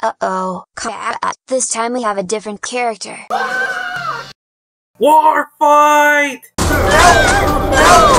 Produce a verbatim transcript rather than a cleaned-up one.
Uh-oh, cat. This time we have a different character. War fight!